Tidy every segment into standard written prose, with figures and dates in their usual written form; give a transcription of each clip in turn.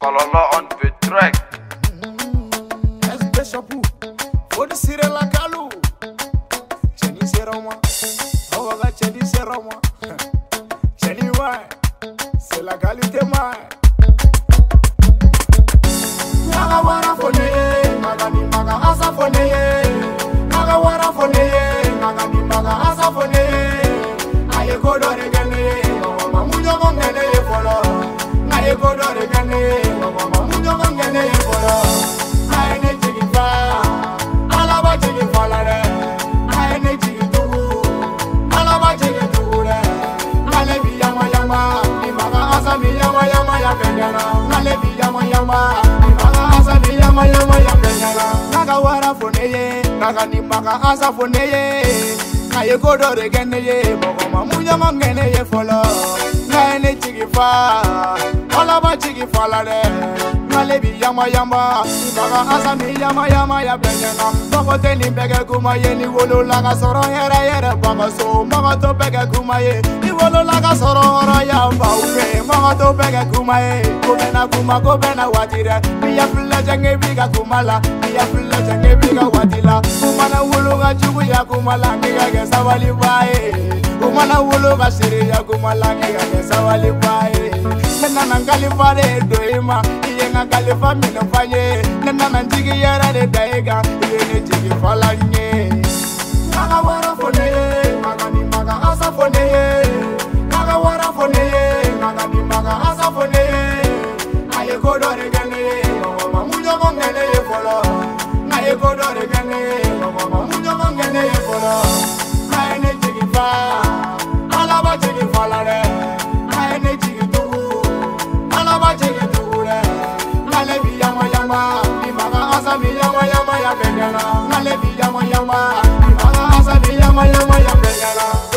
Kalala on the track. Bishop, for the Cyril Kalu. Jenny Seroma, oh, I got Jenny Seroma. Jenny, why? C'est la qualité, moi. Magawara Fone, Magani Maga Asa Fone, Magawara Fone, Magani Maga Asa Fone. I go to the Gane, Mamuja Gane, follow. I go to the Gane, Mamuja Gane, follow. Nagawara Fone, Nagani Maga Asa Fone. I go to the Gane, Mama Muja Mangane, follow. Nane Chigifa, Alaba Chigifala, Nalebi Yama Yama, Maga Asa Yama Yama Yabena, Bogoteni Bega Kumayeni, Wolo Laga Soro, Hera, Bagaso, Magato Bega Kumaye, Iwolo Laga Soro, Yamba, Magato Bega Kumaye, Gobena Kuma, Gobena Watira, Mia Flajange Biga Kumala, Mia Flajange Biga Watila, Umana Wuluga Jubuya Kumala, Niga Savali Bae, Umana Wuluga Siria Kumala, Niga Savali Bae, Nana Califare, Doima, Yenga Califa Minofaye, Nana Jigi Yara de Daiga, Yengi Falanye, Nagawara Fone, Magani Maga Asa Fone, Nagawara Fone, Magani Maga Asa Fone, I go to the Gane, Mamuja Gane, follow, I go to the Gane, Mamuja Gane, follow, I need to give Alaba Jigi Falare, I need to give Alaba Jigi Dure, Nalebi Yama Yama, Maga Asa Yama Yama Yabena, Nalebi Yama Yama, Maga Asa Yama Yama Yabena,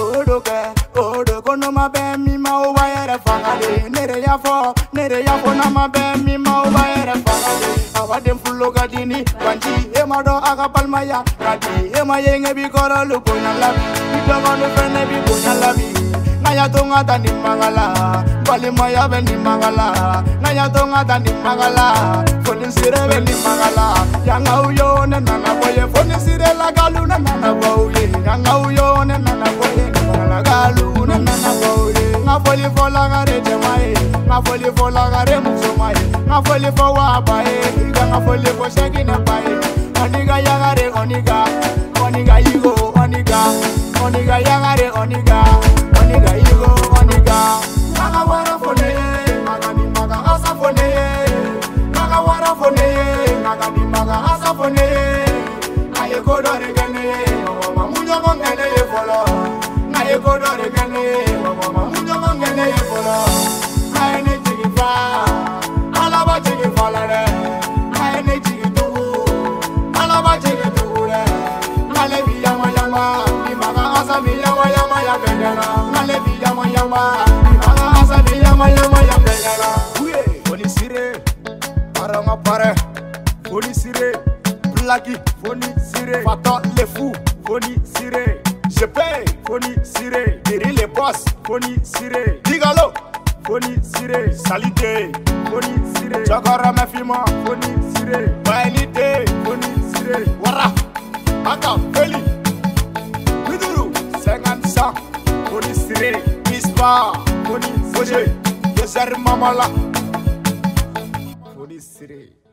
Odo Konoma Bemi Mawire Fangade, Nere Yafo Nama Bemi Mawire Fangade, Avadem Fulogadini, Panchi, Emado Agapalmaya, Rati, Emayenge Bicora Lupona Labi, Bidamano Fenebi Puna Labi. Naya tonga tani magala, bali maya beni magala. Naya tonga tani magala, foni sire beni magala. Yanga uyo ne nana boye, foni sire la galu ne nana boye. Yanga uyo ne nana boye, la galu ne nana boye. Nga foli fola gare jemae, nga foli fola gare musomae, nga foli fo wabae, nga foli fo sheki ne bae. Oniga yagare oniga, oniga yigo oniga, oniga yagare oniga. Oniga Igo, Oniga, Nagawara Fone, Nagani Maga Asa Fone, Nagawara Fone, Nagani Maga Asa Fone, I go to the Gane, Mamuja Gane, follow, I go to the Gane, Mamuja Gane, follow, I need to give Alaba Chigi Falare, I need to give Alaba Chigi Dure, Nalebi Yama Yama, Maga Asa Yama Yama Yabena. Fonisire, Parama Pare, Fonisire, Blaki, Fonisire, Fata les fous, Fonisire, je paye, Fonisire, Diri les boss, Fonisire, Digalo, Fonisire, Salite, Fonisire, Chakara Mefima, Fonisire, Bailite, Fonisire, Wara, Aka, Feli, Miduru, 50 cents. Fonisire, Mispa, Fonisire, Yeser Mamala, Fonisire.